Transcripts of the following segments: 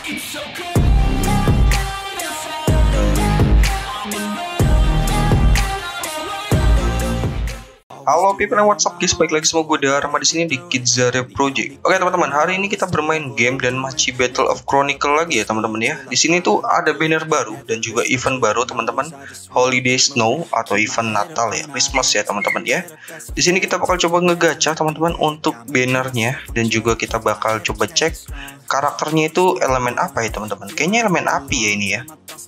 Halo people and what's up guys, balik lagi sama gue Dharma di sini di Kidzare Project. Oke teman-teman, hari ini kita bermain game dan masih Battle of Chronicle lagi ya teman-teman ya. Di sini tuh ada banner baru dan juga event baru teman-teman, Holiday Snow atau event Natal ya, Christmas ya teman-teman ya. Di sini kita bakal coba ngegacha teman-teman untuk bannernya dan juga kita bakal coba cek karakternya itu elemen apa ya teman-teman. Kayaknya elemen api ya ini ya.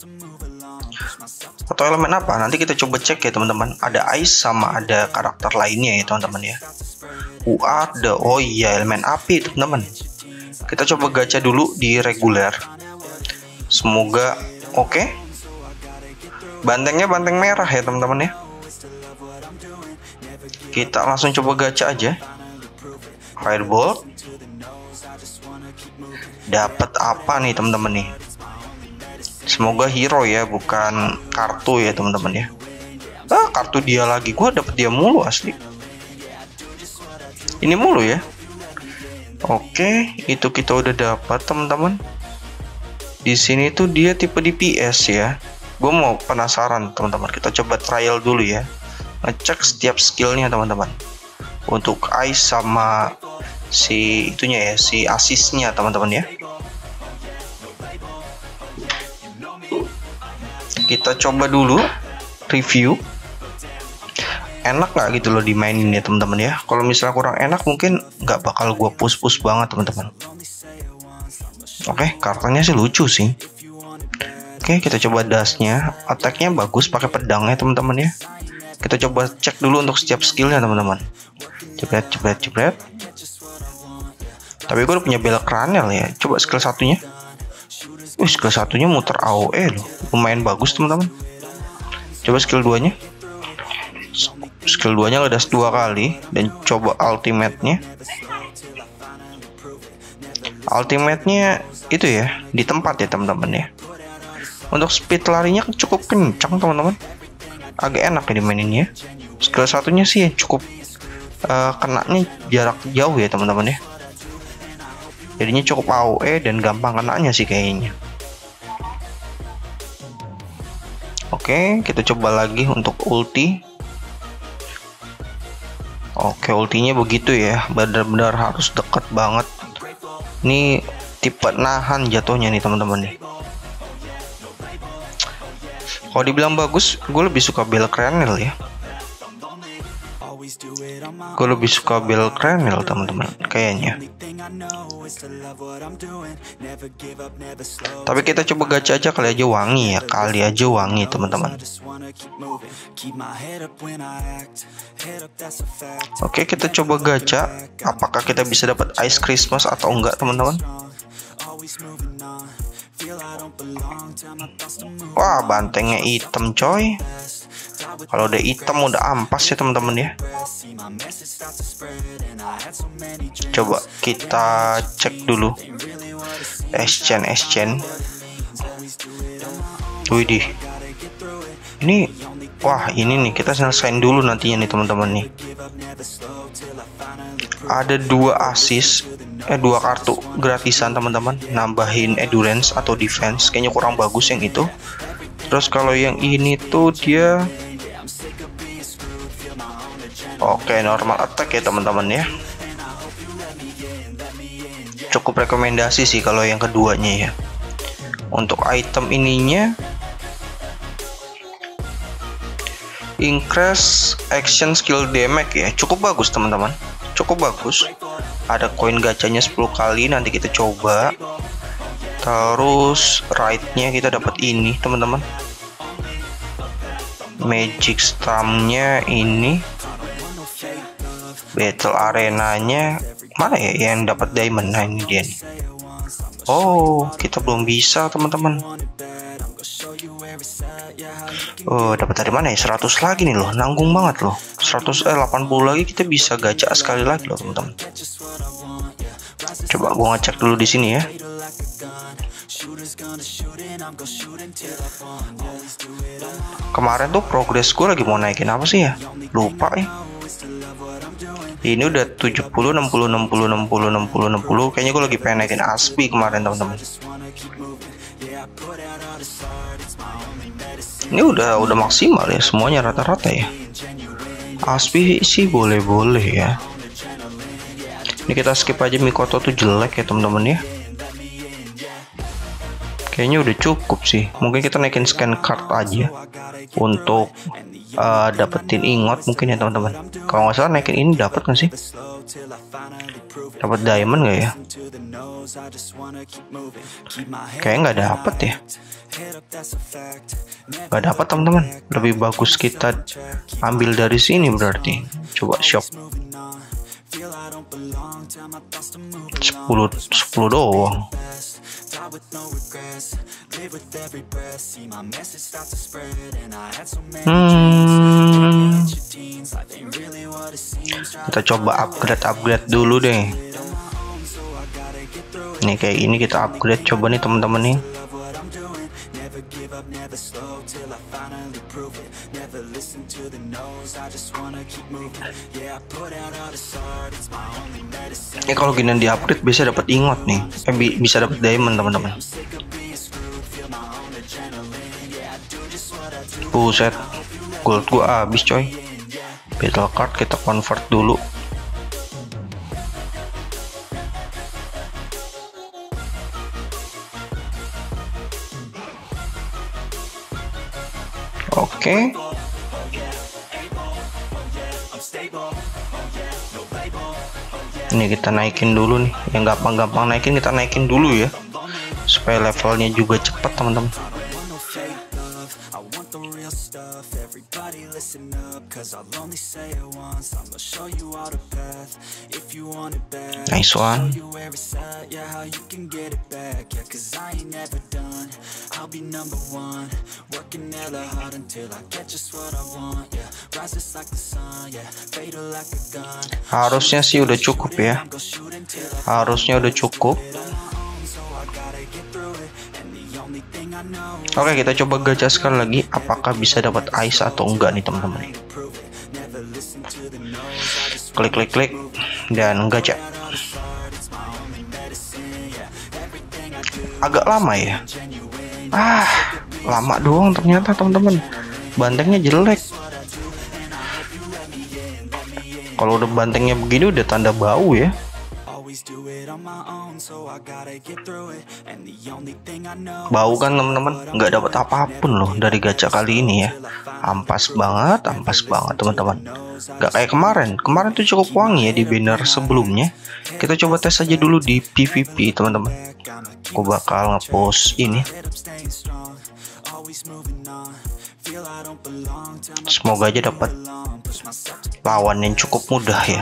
Atau elemen apa, nanti kita coba cek ya teman-teman. Ada ice sama ada karakter lainnya ya teman-teman ya. Ada, oh iya elemen api teman-teman. Kita coba gacha dulu di reguler. Semoga oke. Bantengnya banteng merah ya teman-teman ya. Kita langsung coba gacha aja. Firebolt. Dapat apa nih teman-teman nih? Semoga hero ya, bukan kartu ya teman-teman ya. Kartu dia lagi, gua dapet dia mulu asli. Ini mulu ya. Oke, itu kita udah dapat teman-teman. Di sini tuh dia tipe DPS ya. Gue mau penasaran teman-teman. Kita coba trial dulu ya. Ngecek setiap skillnya teman-teman. Untuk ice sama si itunya ya, si asisnya teman-teman ya. Kita coba dulu review. Enak nggak gitu loh dimainin ya teman-teman ya. Kalau misalnya kurang enak mungkin nggak bakal gue push banget teman-teman. Oke, karakternya sih lucu sih. Oke, kita coba dashnya. Attacknya bagus pakai pedangnya teman-teman ya. Kita coba cek dulu untuk setiap skillnya teman-teman. Jebret. Tapi gue udah punya Bel Kranel ya. Coba skill satunya. Skill satunya muter AOE loh, lumayan bagus teman-teman. Coba skill 2 nya. Skill 2 nya ngedas 2 kali. Dan coba ultimate-nya. Ultimate-nya itu ya, di tempat ya teman-teman ya. Untuk speed larinya cukup kencang teman-teman. Agak enak ya dimainin ya. Skill satunya sih cukup kenanya jarak jauh ya teman-teman ya. Jadinya cukup AOE dan gampang kenanya sih kayaknya. Oke, kita coba lagi untuk ulti. Oke, ultinya begitu ya, benar-benar harus deket banget. Ini tipe nahan jatuhnya nih teman-teman nih. Kalau dibilang bagus, gue lebih suka Bel Kranel ya. Gue lebih suka Bel Kranel teman-teman kayaknya. Tapi kita coba gacha aja, kali aja wangi teman-teman. Oke, kita coba gacha. Apakah kita bisa dapat Ice Christmas atau enggak teman-teman? Wah, bantengnya hitam coy. Kalau udah hitam udah ampas ya teman-teman ya. Coba kita cek dulu exchange. Widih. Ini wah, ini nih kita selesain dulu nantinya nih teman-teman nih. Ada 2 assist, 2 kartu gratisan teman-teman, nambahin endurance atau defense. Kayaknya kurang bagus yang itu. Terus kalau yang ini tuh dia oke, normal attack ya teman-teman ya. Cukup rekomendasi sih kalau yang keduanya ya. Untuk item ininya increase action skill damage ya. Cukup bagus teman-teman. Cukup bagus. Ada koin gacanya 10 kali, nanti kita coba. Terus right-nya kita dapat ini teman-teman. Magic Stamp-nya ini. Battle arenanya mana ya yang dapat diamond? Nah ini dia nih. Oh, kita belum bisa teman-teman. Oh, dapat dari mana ya? 100 lagi nih loh, nanggung banget loh. 80 lagi kita bisa gacha sekali lagi loh teman-teman. Coba gua ngecek dulu di sini ya. Kemarin tuh progres gue lagi mau naikin apa sih ya? Lupa ya. Ini udah 70, 60, 60, 60, 60, 60. Kayaknya gue lagi pengen naikin Aspi kemarin teman-teman. Ini udah maksimal ya semuanya rata-rata ya. Aspi sih boleh-boleh ya. Ini kita skip aja, Mikoto tuh jelek ya teman-teman ya. Kayaknya udah cukup sih. Mungkin kita naikin scan card aja untuk dapetin ingot mungkin ya teman-teman. Kalau nggak salah naikin ini dapat nggak sih? Dapat diamond nggak ya? Kayaknya nggak dapet ya. Nggak dapat teman-teman. Lebih bagus kita ambil dari sini berarti. Coba shop. 10 doang. Kita coba upgrade dulu deh. Nih kayak ini kita upgrade coba nih teman-teman nih. Ya kalau gini di upgrade bisa dapat ingot nih, bisa dapat diamond teman-teman. Buset, gold gua habis coy. Battle card kita convert dulu. Oke. Ini kita naikin dulu nih, yang gampang-gampang naikin kita naikin dulu ya, supaya levelnya juga cepat teman-teman. Nice one. Harusnya sih udah cukup ya. Harusnya udah cukup. Oke, kita coba gacha sekali lagi. Apakah bisa dapat ice atau enggak nih teman-teman. Klik dan gacha. Agak lama ya. Lama doang ternyata teman-teman. Bantengnya jelek. Kalau udah bantengnya begini udah tanda bau ya. Bau kan teman-teman, nggak dapat apapun loh dari gacha kali ini ya. Ampas banget teman-teman. Nggak kayak kemarin tuh cukup wangi ya di banner sebelumnya. Kita coba tes aja dulu di PvP teman-teman. Aku bakal ngepost ini. Semoga aja dapat lawan yang cukup mudah ya.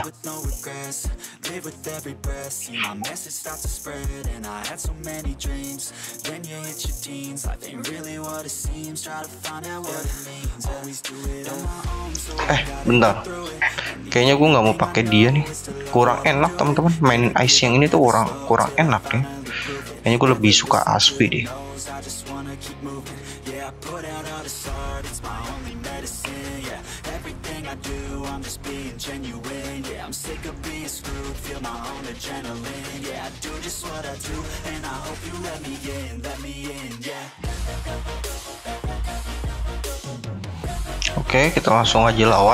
Bentar. Kayaknya gue nggak mau pakai dia nih. Kurang enak teman-teman. Mainin ice yang ini tuh kurang enak ya. Kayaknya gue lebih suka Aspi deh. Oke, kita langsung aja lawan.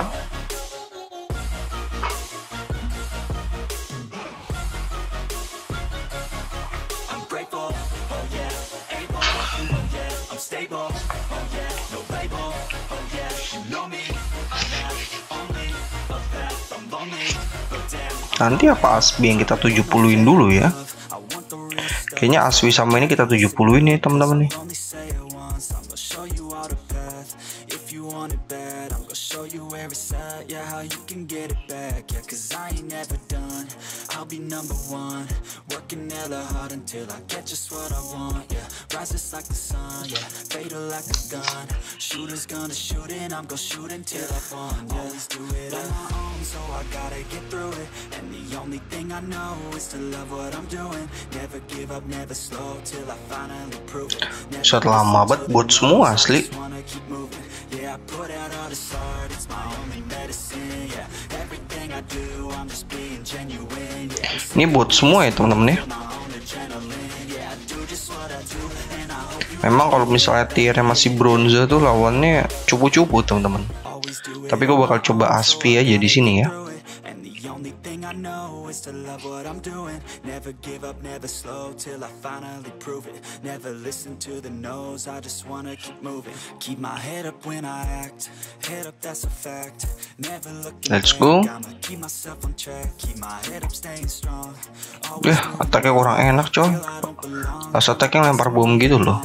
Nanti apa Asbi yang kita 70-in dulu ya. Kayaknya Aswi sama ini kita 70-in nih teman-teman nih. Shot lama banget buat semua asli. Ini buat semua ya teman-teman ya. Memang kalau misalnya tiernya masih bronze tuh lawannya cupu-cupu teman-teman. Tapi gue bakal coba Asfi aja di sini ya. Let's go. Attacknya kurang enak coy. Pas attacknya lempar bom gitu loh.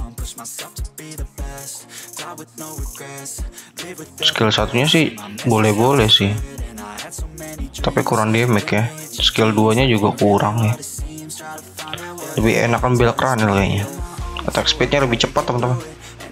Skill satunya sih boleh-boleh sih, tapi kurang damage ya. Skill 2 nya juga kurang ya. Lebih enak ambil Kranil kayaknya. Attack speednya lebih cepat teman-teman.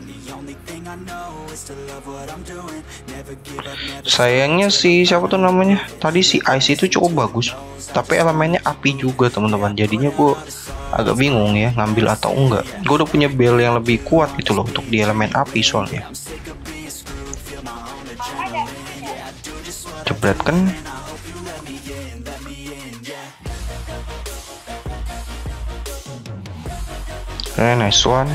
Sayangnya sih siapa tuh namanya tadi, si Ice itu cukup bagus, tapi elemennya api juga teman-teman. Jadinya gue agak bingung ya ngambil atau enggak. Gue udah punya build yang lebih kuat gitu loh untuk di elemen api soalnya. Jebret kan. Oke, nice one.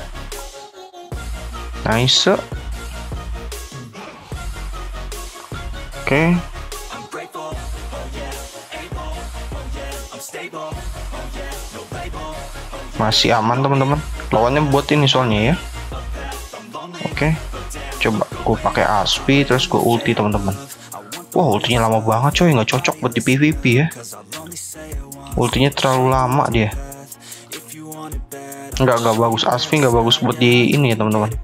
Nice. Oke. Masih aman teman-teman. Lawannya bot ini soalnya ya. Oke. Coba gue pakai Aspi terus gue ulti teman-teman. Wah, ultinya lama banget coy, nggak cocok buat di PvP ya. Ultinya terlalu lama dia. Nggak bagus, Aspi nggak bagus buat di ini ya teman-teman.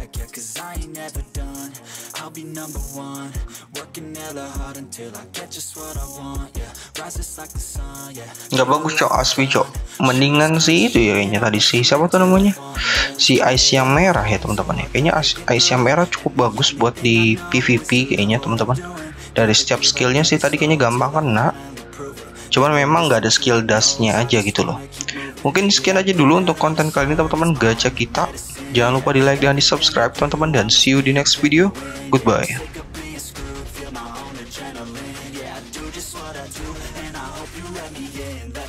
Nggak bagus cok, Aspi cok. Mendingan sih itu ya kayaknya tadi si siapa tuh namanya, si Ice yang merah ya teman-teman ya. Kayaknya Ice yang merah cukup bagus buat di PvP kayaknya teman-teman. Dari setiap skillnya sih tadi kayaknya gampang kena. Cuman memang nggak ada skill dashnya aja gitu loh. Mungkin sekian aja dulu untuk konten kali ini teman-teman, gacha kita. Jangan lupa di like dan di subscribe teman-teman, dan see you di next video. Goodbye. do just what I do, and I hope you let me in.